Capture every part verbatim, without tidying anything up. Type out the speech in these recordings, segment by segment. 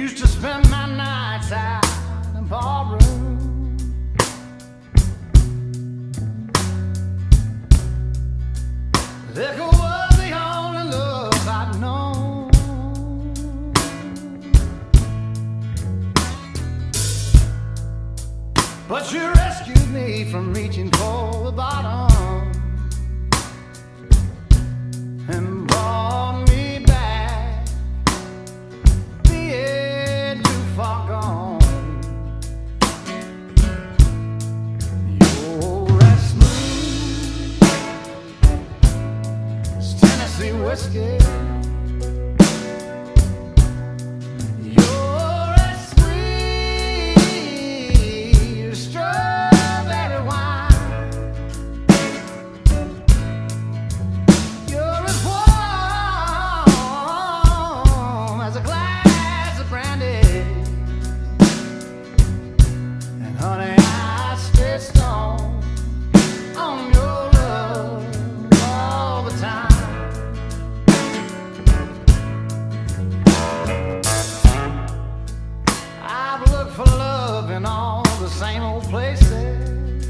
Used to spend my nights out in ballroom. Liquor was the only love I'd known. But you rescued me from reaching for the bottom and brought me back, being too far gone. You're as smooth as Tennessee whiskey. You're as sweet as strawberry wine. You're as warm as a glass of brandy. And honey, I stay stoned on your love all the time. I've looked for love in all the same old places.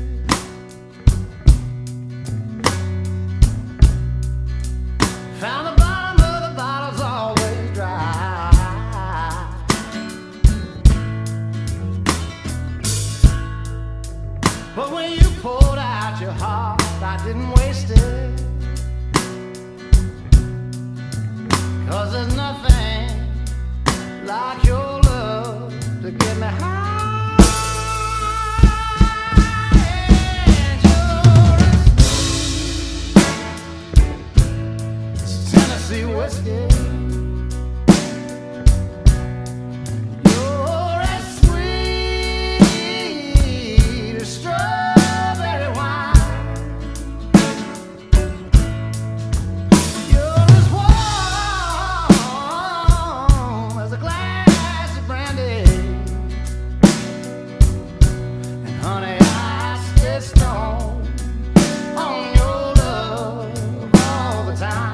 Found the bottom of the bottle's always dry. But when you poured out your heart, I didn't waste it. 'Cause there's nothing like your love to get me high. And you're as Tennessee whiskey. You're as sweet as strawberry wine. You're as warm as a glass of brandy. And honey, I stay stoned on your love all the time.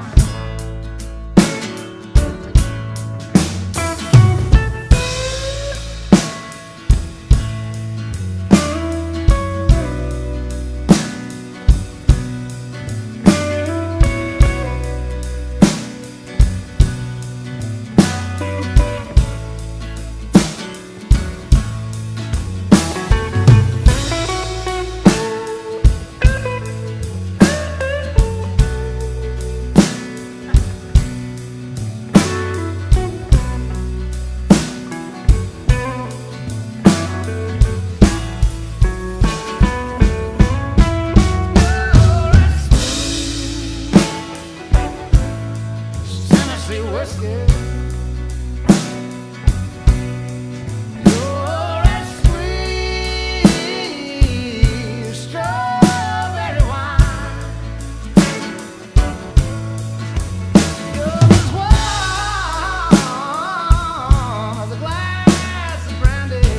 Tennessee whiskey. You're as sweet as strawberry wine. You're as warm as a glass of brandy.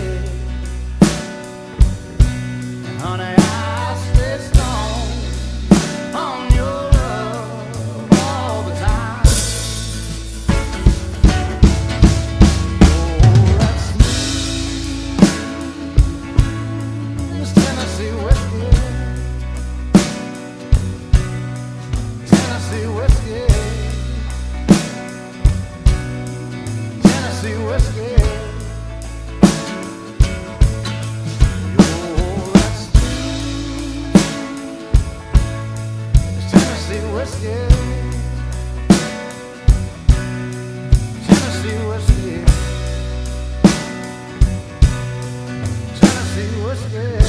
And honey, I stay stoned on your love all the time. Tennessee whiskey. Tennessee whiskey. Tennessee whiskey. You're as sweet as Tennessee whiskey. Tennessee whiskey. Tennessee whiskey.